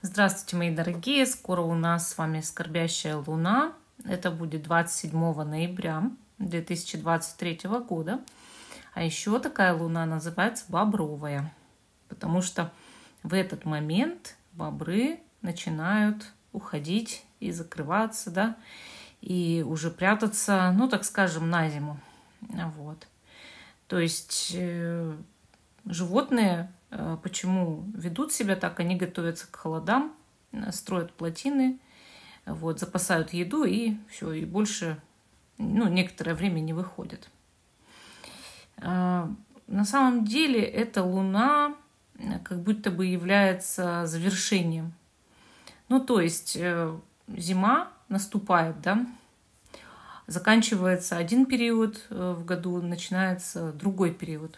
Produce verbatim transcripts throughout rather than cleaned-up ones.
Здравствуйте, мои дорогие! Скоро у нас с вами скорбящая луна. Это будет двадцать седьмого ноября две тысячи двадцать третьего года. А еще такая луна называется бобровая, потому что в этот момент бобры начинают уходить и закрываться, да, и уже прятаться, ну, так скажем, на зиму. Вот. То есть э, животные э, почему ведут себя так? Они готовятся к холодам, строят плотины, вот, запасают еду и все, и больше, ну, некоторое время не выходят. Э, на самом деле эта луна как будто бы является завершением. Ну, то есть э, зима наступает, да, заканчивается один период в году, начинается другой период.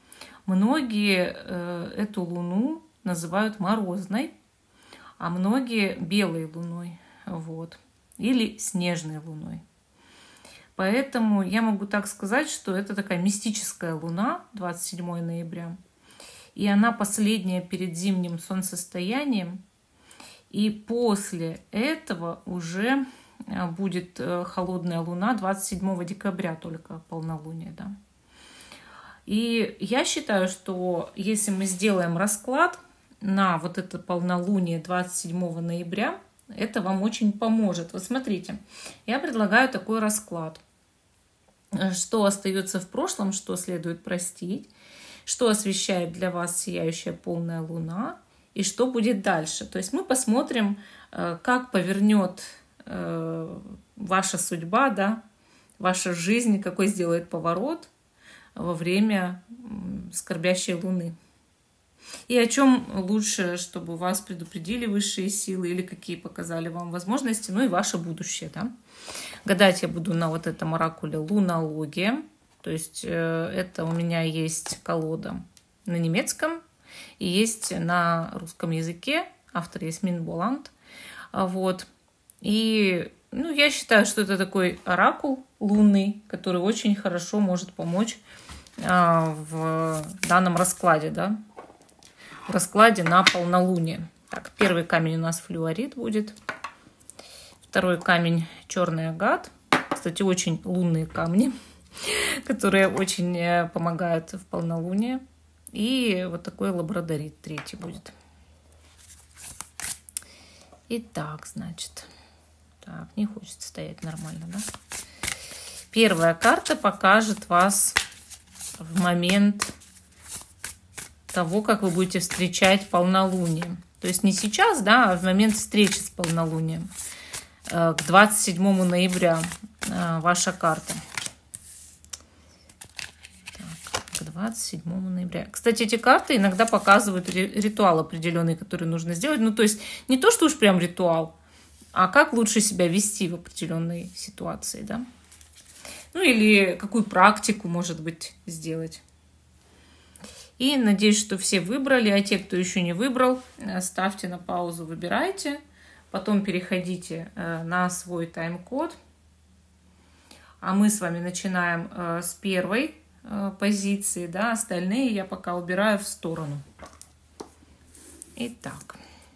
Многие э, эту луну называют морозной, а многие белой луной, вот, или снежной луной. Поэтому я могу так сказать, что это такая мистическая луна, двадцать седьмого ноября, и она последняя перед зимним солнцестоянием, и после этого уже будет холодная луна двадцать седьмого декабря, только полнолуние, да. И я считаю, что если мы сделаем расклад на вот это полнолуние двадцать седьмого ноября, это вам очень поможет. Вот смотрите, я предлагаю такой расклад. Что остается в прошлом, что следует простить, что освещает для вас сияющая полная луна и что будет дальше. То есть мы посмотрим, как повернет ваша судьба, да, ваша жизнь, какой сделает поворот во время скорбящей луны. И о чем лучше, чтобы вас предупредили высшие силы или какие показали вам возможности, ну и ваше будущее. Да? Гадать я буду на вот этом оракуле лунология. То есть это у меня есть колода на немецком и есть на русском языке. Автор Ясмин Боланд. Вот. И ну, я считаю, что это такой оракул лунный, который очень хорошо может помочь а, в данном раскладе, да, в раскладе на полнолуние. Так, первый камень у нас флюорит будет, второй камень черный агат. Кстати, очень лунные камни, которые очень помогают в полнолуние. И вот такой лабрадорит третий будет. Итак, значит... Так, не хочется стоять нормально, да? Первая карта покажет вас в момент того, как вы будете встречать полнолуние. То есть не сейчас, да, а в момент встречи с полнолунием. К двадцать седьмому ноября ваша карта. Так, к двадцать седьмому ноября. Кстати, эти карты иногда показывают ритуал определенный, который нужно сделать. Ну, то есть не то, что уж прям ритуал, а как лучше себя вести в определенной ситуации, да? Ну, или какую практику, может быть, сделать. И надеюсь, что все выбрали, а те, кто еще не выбрал, ставьте на паузу, выбирайте. Потом переходите на свой тайм-код. А мы с вами начинаем с первой позиции, да? Остальные я пока убираю в сторону. Итак.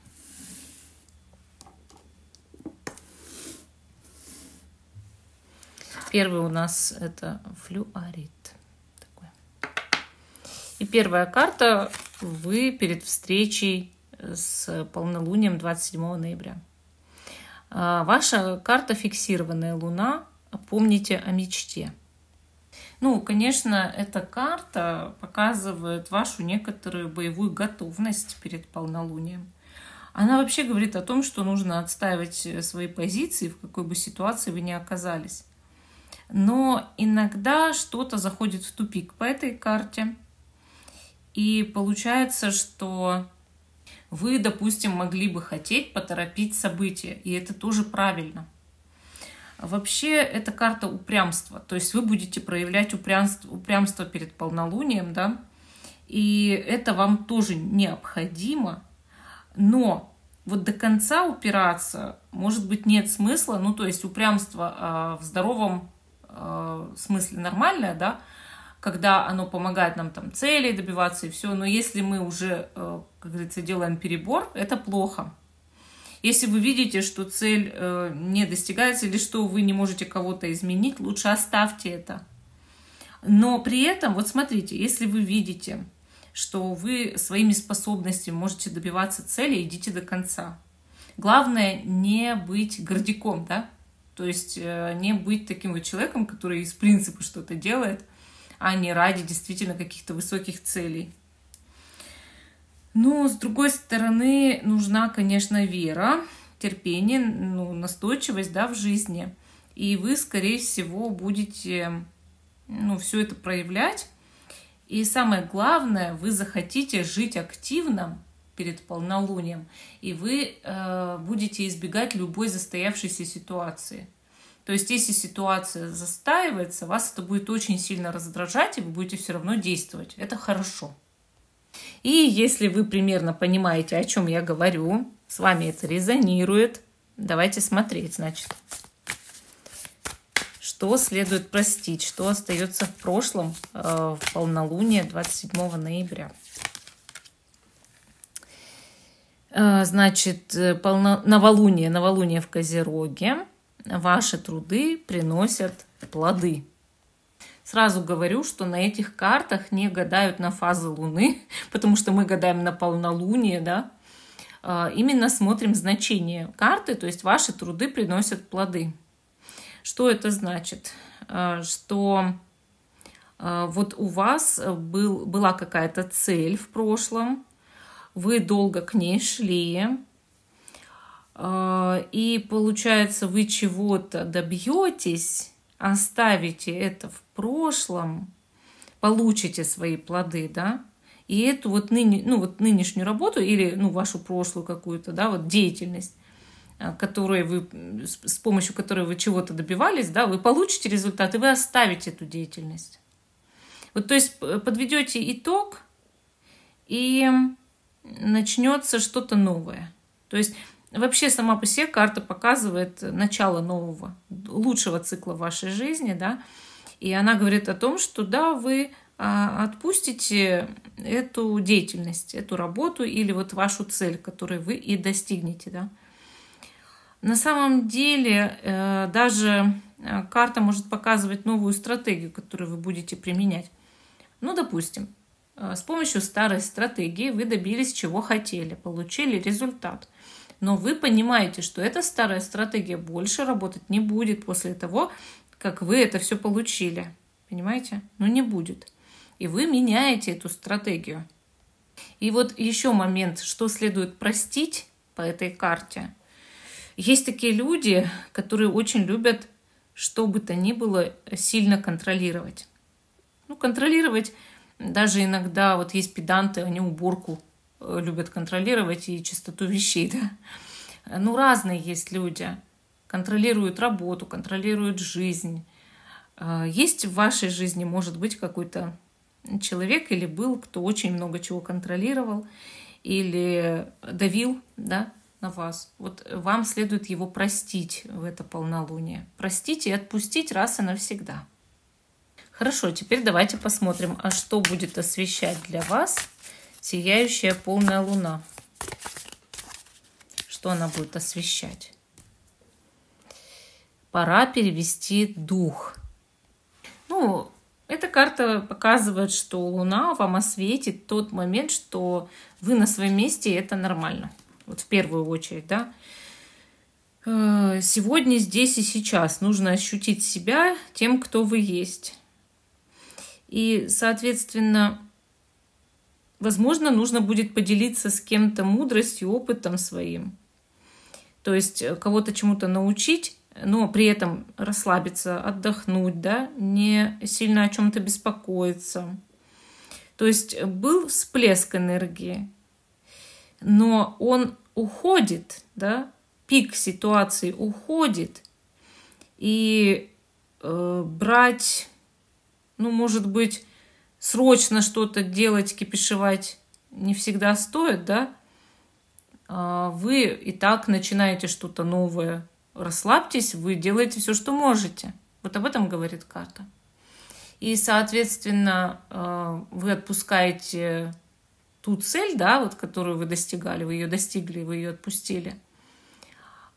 Первый у нас это флюорит. Такой. И первая карта вы перед встречей с полнолунием двадцать седьмого ноября. Ваша карта фиксированная луна. Помните о мечте. Ну, конечно, эта карта показывает вашу некоторую боевую готовность перед полнолунием. Она вообще говорит о том, что нужно отстаивать свои позиции, в какой бы ситуации вы ни оказались. Но иногда что-то заходит в тупик по этой карте. И получается, что вы, допустим, могли бы хотеть поторопить события. И это тоже правильно. Вообще, это карта упрямства. То есть вы будете проявлять упрямство, упрямство перед полнолунием, да? И это вам тоже необходимо. Но вот до конца упираться, может быть, нет смысла. Ну, то есть упрямство э, в здоровом в смысле нормальное, да, когда оно помогает нам там целей добиваться и все. Но если мы уже, как говорится, делаем перебор, это плохо. Если вы видите, что цель э, не достигается или что вы не можете кого-то изменить, лучше оставьте это. Но при этом, вот смотрите, если вы видите, что вы своими способностями можете добиваться цели, идите до конца. Главное не быть гордяком, да? То есть э, не быть таким вот человеком, который из принципа что-то делает, а не ради действительно каких-то высоких целей. Но, с другой стороны, нужна, конечно, вера, терпение, ну, настойчивость, да, в жизни. И вы, скорее всего, будете, ну, все это проявлять. И самое главное, вы захотите жить активно перед полнолунием, и вы э, будете избегать любой застоявшейся ситуации. То есть, если ситуация застаивается, вас это будет очень сильно раздражать, и вы будете все равно действовать. Это хорошо. И если вы примерно понимаете, о чем я говорю, с вами это резонирует, давайте смотреть, значит, что следует простить, что остается в прошлом э, в полнолуние двадцать седьмого ноября. Э, значит, полно... новолуние, новолуние в Козероге. Ваши труды приносят плоды. Сразу говорю, что на этих картах не гадают на фазы Луны, потому что мы гадаем на полнолуние, да. Именно смотрим значение карты, то есть ваши труды приносят плоды. Что это значит? Что вот у вас был, была какая-то цель в прошлом, вы долго к ней шли, и получается, вы чего-то добьетесь, оставите это в прошлом, получите свои плоды, да, и эту вот, ныне, ну, вот нынешнюю работу или ну, вашу прошлую какую-то, да, вот деятельность, которой вы, с помощью которой вы чего-то добивались, да, вы получите результат, и вы оставите эту деятельность. Вот, то есть подведете итог, и начнется что-то новое. То есть вообще сама по себе карта показывает начало нового, лучшего цикла в вашей жизни, да, и она говорит о том, что да, вы отпустите эту деятельность, эту работу или вот вашу цель, которую вы и достигнете, да. На самом деле даже карта может показывать новую стратегию, которую вы будете применять. Ну, допустим, с помощью старой стратегии вы добились чего хотели, получили результат. Но вы понимаете, что эта старая стратегия больше работать не будет после того, как вы это все получили. Понимаете? Ну, не будет. И вы меняете эту стратегию. И вот еще момент, что следует простить по этой карте. Есть такие люди, которые очень любят, что бы то ни было, сильно контролировать. Ну, контролировать даже иногда, вот есть педанты, они уборку любят контролировать и чистоту вещей, да. Ну, разные есть люди. Контролируют работу, контролируют жизнь. Есть в вашей жизни, может быть, какой-то человек или был, кто очень много чего контролировал или давил, да, на вас. Вот вам следует его простить в это полнолуние. Простить и отпустить раз и навсегда. Хорошо, теперь давайте посмотрим, а что будет освещать для вас сияющая полная луна. Что она будет освещать? Пора перевести дух. Ну, эта карта показывает, что луна вам осветит тот момент, что вы на своем месте, и это нормально. Вот в первую очередь, да. Сегодня, здесь и сейчас нужно ощутить себя тем, кто вы есть. И, соответственно, возможно, нужно будет поделиться с кем-то мудростью, опытом своим. То есть кого-то чему-то научить, но при этом расслабиться, отдохнуть, да, не сильно о чем-то беспокоиться. То есть был всплеск энергии, но он уходит, да, пик ситуации уходит, и э, брать, ну, может быть, срочно что-то делать, кипишевать не всегда стоит, да, а вы и так начинаете что-то новое. Расслабьтесь, вы делаете все, что можете. Вот об этом говорит карта. И, соответственно, вы отпускаете ту цель, да, вот, которую вы достигали, вы ее достигли, вы ее отпустили.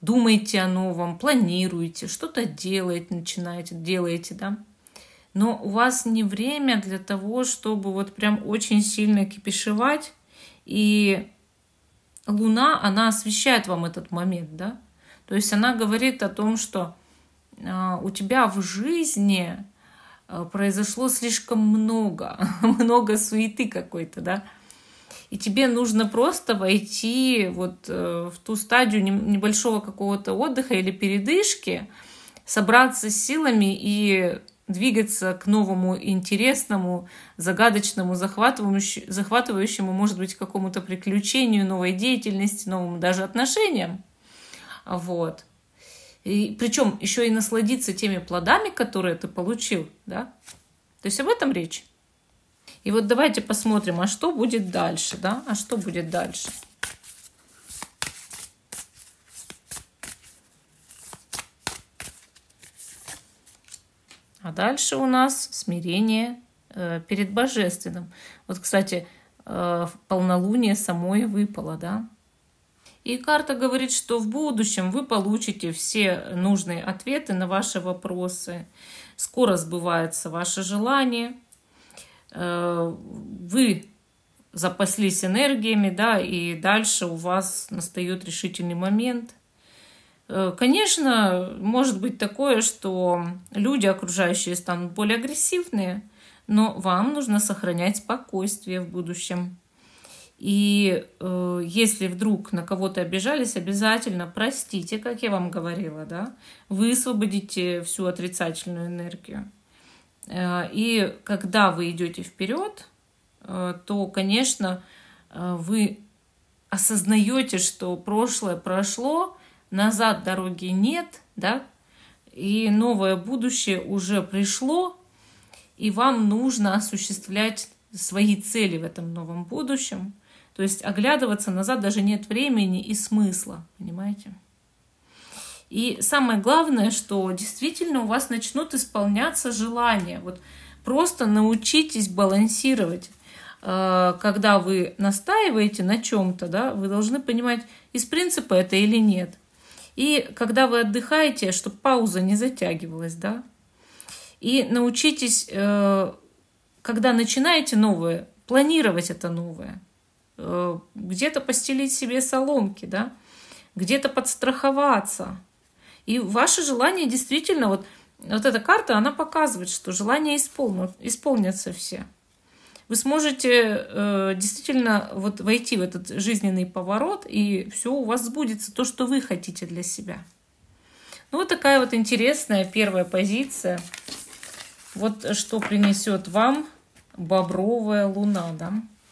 думаете о новом, планируете, что-то делаете, начинаете, делаете, да. Но у вас не время для того, чтобы вот прям очень сильно кипишевать. И Луна, она освещает вам этот момент, да. То есть она говорит о том, что э, у тебя в жизни э, произошло слишком много, много суеты какой-то, да. И тебе нужно просто войти вот э, в ту стадию небольшого какого-то отдыха или передышки, собраться с силами и двигаться к новому, интересному, загадочному, захватывающему, захватывающему, может быть, какому-то приключению, новой деятельности, новым даже отношениям. Вот. И причем еще и насладиться теми плодами, которые ты получил, да. То есть об этом речь. И вот давайте посмотрим, а что будет дальше, да? А что будет дальше? А дальше у нас смирение э, перед Божественным. Вот, кстати, э, полнолуние самое выпало, да? И карта говорит, что в будущем вы получите все нужные ответы на ваши вопросы. Скоро сбывается ваше желание. Вы запаслись энергиями, да, и дальше у вас настает решительный момент. Конечно, может быть такое, что люди окружающие станут более агрессивные, но вам нужно сохранять спокойствие в будущем. И э, если вдруг на кого-то обижались, обязательно простите, как я вам говорила, да, высвободите всю отрицательную энергию. И когда вы идете вперед, то, конечно, вы осознаете, что прошлое прошло, назад дороги нет, да, и новое будущее уже пришло, и вам нужно осуществлять свои цели в этом новом будущем. То есть оглядываться назад даже нет времени и смысла, понимаете? И самое главное, что действительно у вас начнут исполняться желания. Вот просто научитесь балансировать. Когда вы настаиваете на чем-то, да, вы должны понимать, из принципа это или нет. И когда вы отдыхаете, чтобы пауза не затягивалась, да. И научитесь, когда начинаете новое, планировать это новое. Где-то постелить себе соломки, да, где-то подстраховаться. И ваши желания действительно, вот, вот эта карта, она показывает, что желания исполнят, исполнятся все. Вы сможете э, действительно вот войти в этот жизненный поворот, и все у вас сбудется, то, что вы хотите для себя. Ну, вот такая вот интересная первая позиция. Вот что принесет вам бобровая луна, да.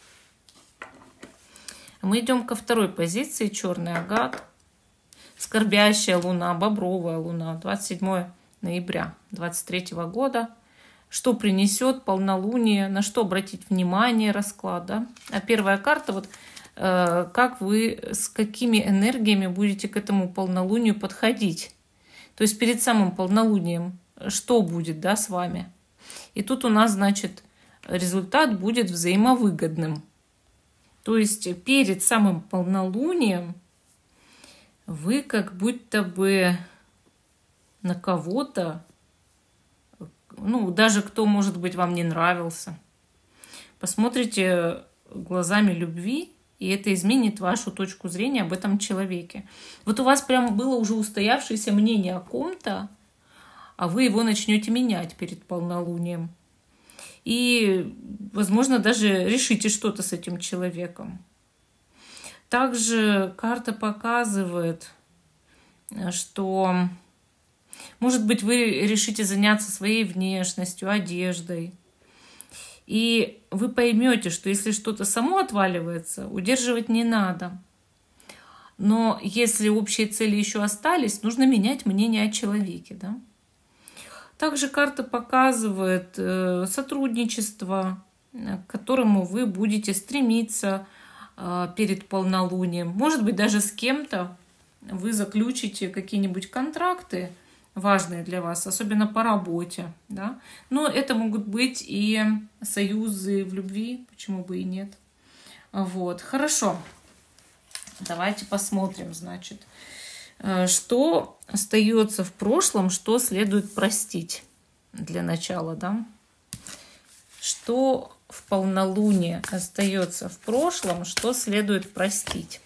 Мы идем ко второй позиции, черный агат. Скорбящая луна, бобровая луна, двадцать седьмое ноября двадцать третьего года. Что принесет полнолуние, на что обратить внимание, расклад, да? А первая карта, вот э, как вы, с какими энергиями будете к этому полнолунию подходить. То есть перед самым полнолунием что будет, да, с вами. И тут у нас, значит, результат будет взаимовыгодным. То есть перед самым полнолунием вы как будто бы на кого-то, ну, даже кто, может быть, вам не нравился, посмотрите глазами любви, и это изменит вашу точку зрения об этом человеке. Вот у вас прям было уже устоявшееся мнение о ком-то, а вы его начнете менять перед полнолунием. И, возможно, даже решите что-то с этим человеком. Также карта показывает, что, может быть, вы решите заняться своей внешностью, одеждой. И вы поймете, что если что-то само отваливается, удерживать не надо. Но если общие цели еще остались, нужно менять мнение о человеке, да? Также карта показывает э, сотрудничество, к которому вы будете стремиться э, перед полнолунием. Может быть, даже с кем-то вы заключите какие-нибудь контракты важные для вас, особенно по работе, да? Но это могут быть и союзы в любви, почему бы и нет. Вот, хорошо. Давайте посмотрим, значит, Что остается в прошлом, что следует простить для начала, да? Что в полнолуние остается в прошлом, что следует простить?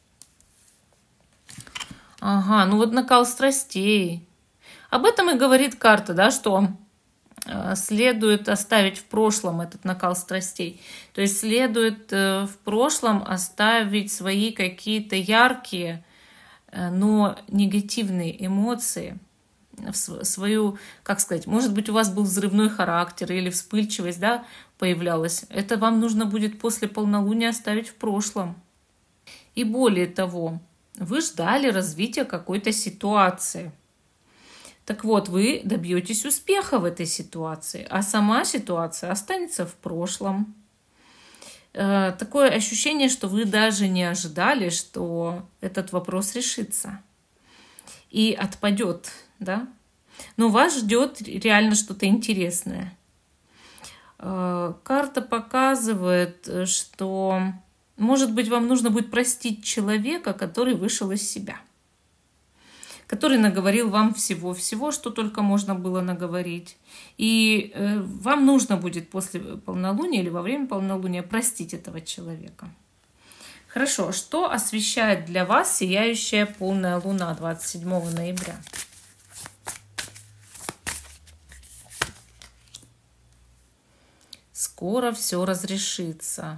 Ага, ну вот накал страстей. Об этом и говорит карта, да, что следует оставить в прошлом этот накал страстей. То есть следует в прошлом оставить свои какие-то яркие, но негативные эмоции, свою, как сказать, может быть, у вас был взрывной характер или вспыльчивость, да, появлялась. Это вам нужно будет после полнолуния оставить в прошлом. И более того, вы ждали развития какой-то ситуации. Так вот, вы добьетесь успеха в этой ситуации, а сама ситуация останется в прошлом. Такое ощущение, что вы даже не ожидали, что этот вопрос решится и отпадет, да? Но вас ждет реально что-то интересное. Карта показывает, что, может быть, вам нужно будет простить человека, который вышел из себя, который наговорил вам всего-всего, что только можно было наговорить. И э, вам нужно будет после полнолуния или во время полнолуния простить этого человека. Хорошо, что освещает для вас сияющая полная луна двадцать седьмого ноября? Скоро все разрешится.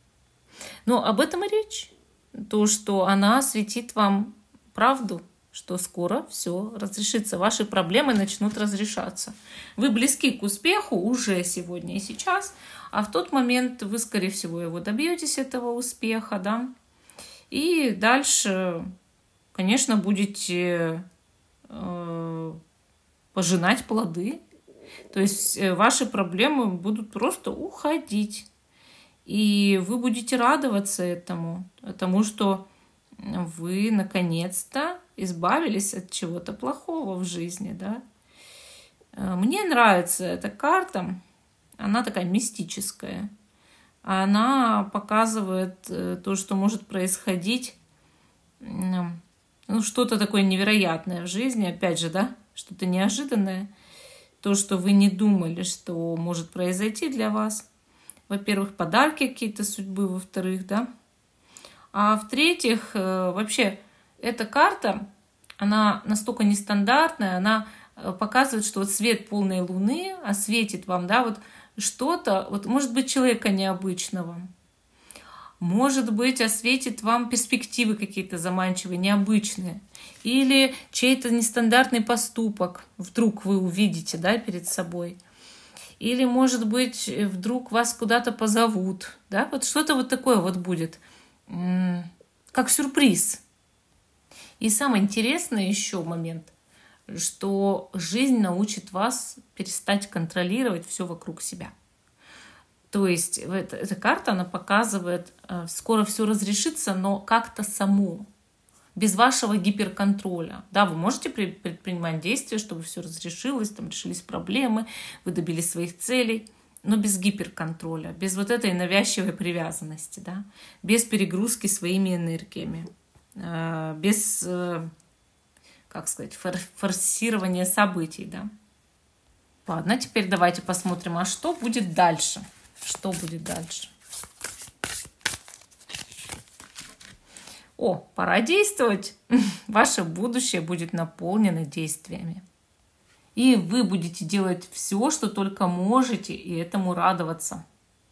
Но об этом и речь. То, что она осветит вам правду, что скоро все разрешится. Ваши проблемы начнут разрешаться. Вы близки к успеху уже сегодня и сейчас, а в тот момент вы, скорее всего, его добьетесь, этого успеха, да. И дальше, конечно, будете э, пожинать плоды. То есть ваши проблемы будут просто уходить. И вы будете радоваться этому, потому что вы наконец-то избавились от чего-то плохого в жизни, да. Мне нравится эта карта, она такая мистическая. Она показывает то, что может происходить, ну, что-то такое невероятное в жизни, опять же, да, что-то неожиданное, то, что вы не думали, что может произойти для вас. Во-первых, подарки какие-то судьбы, во-вторых, да. А в-третьих, вообще, эта карта, она настолько нестандартная, она показывает, что вот свет полной луны осветит вам, да, вот что-то, вот может быть, человека необычного, может быть, осветит вам перспективы какие-то заманчивые, необычные, или чей-то нестандартный поступок вдруг вы увидите, да, перед собой. Или, может быть, вдруг вас куда-то позовут, да, вот что-то вот такое вот будет, как сюрприз. И самый интересный еще момент, что жизнь научит вас перестать контролировать все вокруг себя. То есть эта, эта карта, она показывает, скоро все разрешится, но как-то само, без вашего гиперконтроля. Да, вы можете предпринимать действия, чтобы все разрешилось, там решились проблемы, вы добились своих целей, но без гиперконтроля, без вот этой навязчивой привязанности, да, без перегрузки своими энергиями, без, как сказать, форсирования событий, да. Ладно, теперь давайте посмотрим, а что будет дальше? Что будет дальше? О, пора действовать. Ваше будущее будет наполнено действиями. И вы будете делать все, что только можете, и этому радоваться.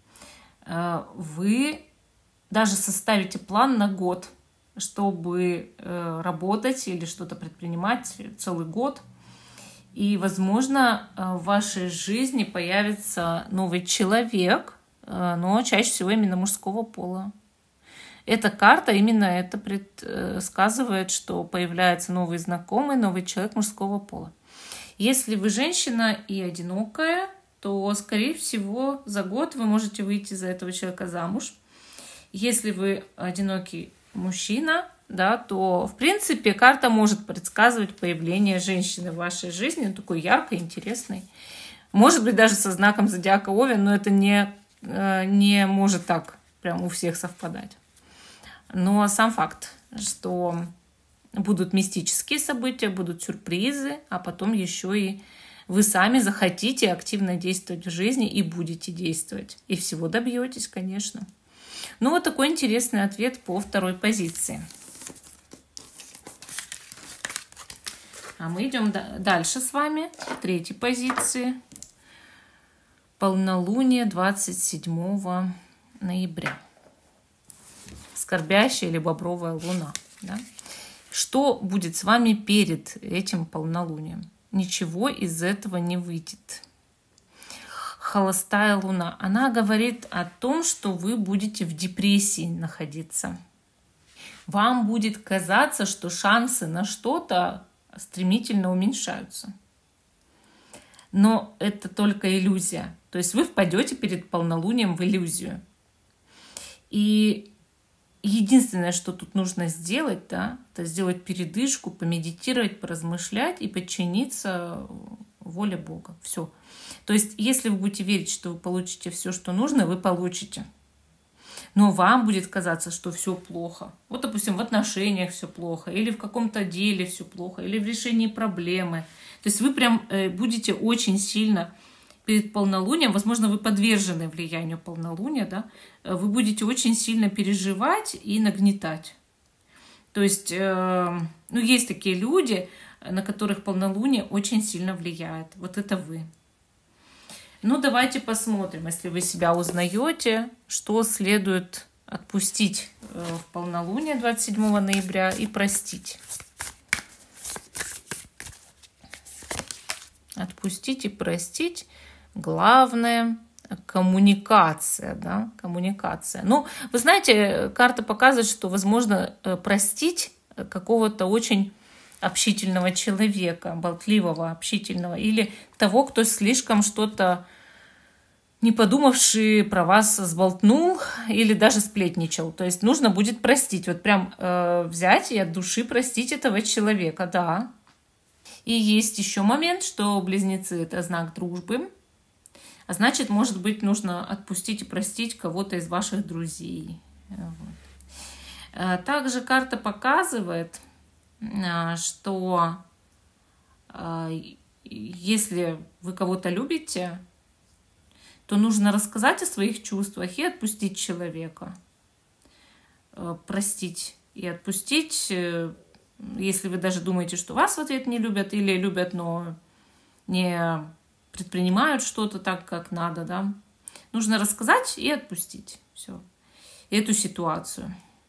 Вы даже составите план на год, чтобы работать или что-то предпринимать целый год. И, возможно, в вашей жизни появится новый человек, но чаще всего именно мужского пола. Эта карта именно это предсказывает, что появляется новый знакомый, новый человек мужского пола. Если вы женщина и одинокая, то, скорее всего, за год вы можете выйти за этого человека замуж. Если вы одинокий мужчина, да, то, в принципе, карта может предсказывать появление женщины в вашей жизни, такой яркой, интересной. Может быть, даже со знаком зодиака Овен, но это не, не может так прям у всех совпадать. Но сам факт, что Будут мистические события, будут сюрпризы, а потом еще и вы сами захотите активно действовать в жизни и будете действовать. И всего добьетесь, конечно. Ну, вот такой интересный ответ по второй позиции. А мы идем дальше с вами, к третьей позиции. Полнолуние двадцать седьмого ноября. Скорбящая или бобровая луна. Да? Что будет с вами перед этим полнолунием? Ничего из этого не выйдет. Холостая луна. Она говорит о том, что вы будете в депрессии находиться. Вам будет казаться, что шансы на что-то стремительно уменьшаются. Но это только иллюзия. То есть вы впадете перед полнолунием в иллюзию. И единственное, что тут нужно сделать, да, это сделать передышку, помедитировать, поразмышлять и подчиниться воле Бога. Все. То есть, если вы будете верить, что вы получите все, что нужно, вы получите. Но вам будет казаться, что все плохо. Вот, допустим, в отношениях все плохо, или в каком-то деле все плохо, или в решении проблемы. То есть вы прям будете очень сильно перед полнолунием, возможно, вы подвержены влиянию полнолуния, да, вы будете очень сильно переживать и нагнетать. То есть, э, ну, есть такие люди, на которых полнолуние очень сильно влияет. Вот это вы. Ну, давайте посмотрим, если вы себя узнаете, что следует отпустить в полнолуние двадцать седьмого ноября и простить. Отпустить и простить. Главное — коммуникация, да, коммуникация. Ну, вы знаете, карта показывает, что возможно простить какого-то очень общительного человека, болтливого, общительного, или того, кто слишком что-то, не подумавший, про вас сболтнул или даже сплетничал. То есть нужно будет простить, вот прям э, взять и от души простить этого человека, да. И есть еще момент, что близнецы — это знак дружбы. А значит, может быть, нужно отпустить и простить кого-то из ваших друзей. Вот. Также карта показывает, что если вы кого-то любите, то нужно рассказать о своих чувствах и отпустить человека. Простить и отпустить, если вы даже думаете, что вас в ответ не любят, или любят, но не предпринимают что-то так, как надо, да. Нужно рассказать и отпустить все, эту ситуацию.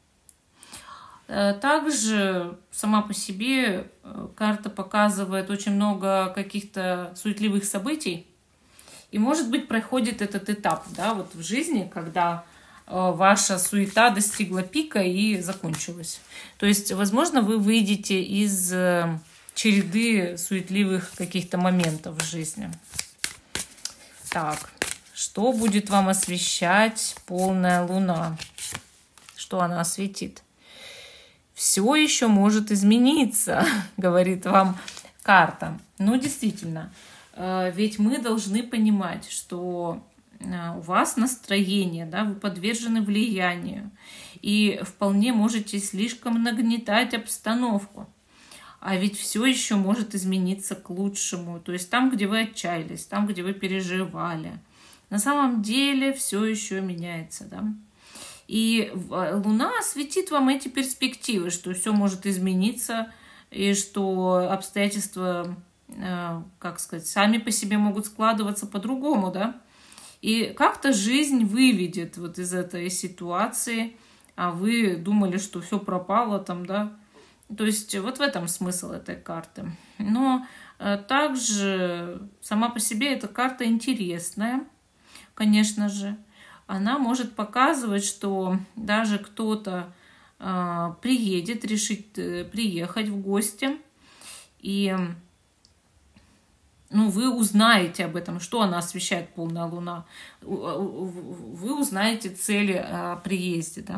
Также сама по себе карта показывает очень много каких-то суетливых событий. И, может быть, проходит этот этап, да, вот в жизни, когда ваша суета достигла пика и закончилась. То есть, возможно, вы выйдете из череды суетливых каких-то моментов в жизни. Так, что будет вам освещать полная луна? Что она осветит? Все еще может измениться, говорит вам карта. Ну, действительно, ведь мы должны понимать, что у вас настроение, да, вы подвержены влиянию, и вполне можете слишком нагнетать обстановку. А ведь все еще может измениться к лучшему. То есть там, где вы отчаялись, там, где вы переживали, на самом деле все еще меняется, да. И Луна осветит вам эти перспективы, что все может измениться, и что обстоятельства, как сказать, сами по себе могут складываться по-другому, да. И как-то жизнь выведет вот из этой ситуации, а вы думали, что все пропало там, да. То есть вот в этом смысл этой карты. Но также сама по себе эта карта интересная, конечно же. Она может показывать, что даже кто-то э, приедет, решит э, приехать в гости, и ну, вы узнаете об этом, что она освещает полная луна. Вы узнаете цели о приезде. Да?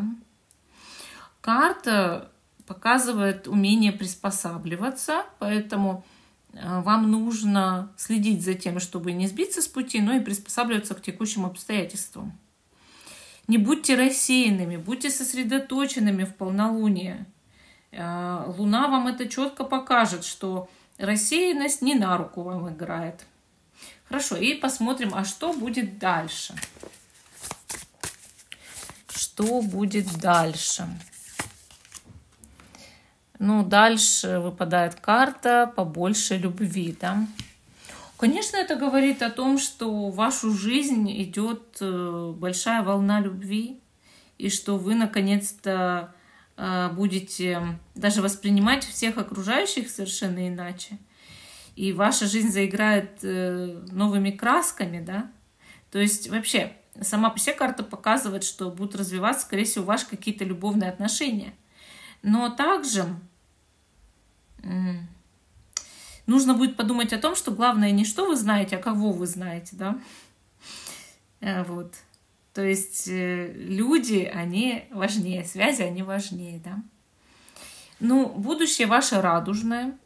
Карта показывает умение приспосабливаться, поэтому вам нужно следить за тем, чтобы не сбиться с пути, но и приспосабливаться к текущим обстоятельствам. Не будьте рассеянными, будьте сосредоточенными в полнолуние. Луна вам это четко покажет, что рассеянность не на руку вам играет. Хорошо, и посмотрим, а что будет дальше? Что будет дальше? Ну, дальше выпадает карта «Побольше любви», да? Конечно, это говорит о том, что в вашу жизнь идет большая волна любви, и что вы наконец-то будете даже воспринимать всех окружающих совершенно иначе. И ваша жизнь заиграет новыми красками, да? То есть вообще сама по себе карта показывает, что будут развиваться, скорее всего, ваши какие-то любовные отношения. Но также нужно будет подумать о том, что главное не что вы знаете, а кого вы знаете, да? Вот. То есть люди, они важнее, связи, они важнее, да? Ну, будущее ваше радужное.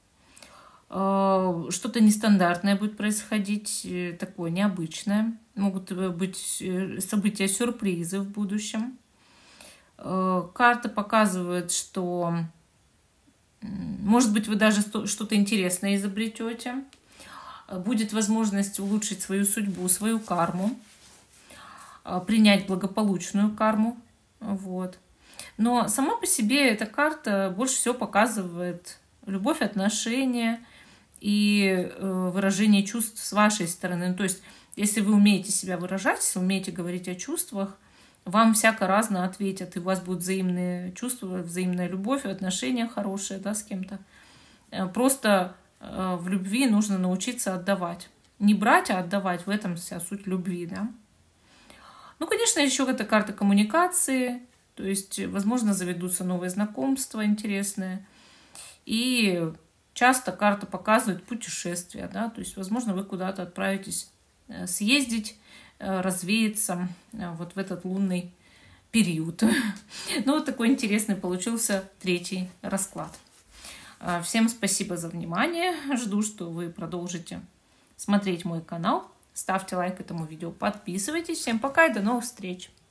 Что-то нестандартное будет происходить, такое необычное. Могут быть события-сюрпризы в будущем. Карта показывает, что, может быть, вы даже что-то интересное изобретете. Будет возможность улучшить свою судьбу, свою карму, принять благополучную карму. Вот. Но сама по себе эта карта больше всего показывает любовь, отношения и выражение чувств с вашей стороны. Ну, то есть, если вы умеете себя выражать, если вы умеете говорить о чувствах, вам всяко разно ответят, и у вас будут взаимные чувства, взаимная любовь, отношения хорошие, да, с кем-то. Просто в любви нужно научиться отдавать. Не брать, а отдавать. В этом вся суть любви, да. Ну, конечно, еще это карта коммуникации, то есть, возможно, заведутся новые знакомства интересные. И часто карта показывает путешествия, да, то есть, возможно, вы куда-то отправитесь съездить, развеяться вот в этот лунный период. Ну, вот такой интересный получился третий расклад. Всем спасибо за внимание. Жду, что вы продолжите смотреть мой канал. Ставьте лайк этому видео, подписывайтесь. Всем пока и до новых встреч!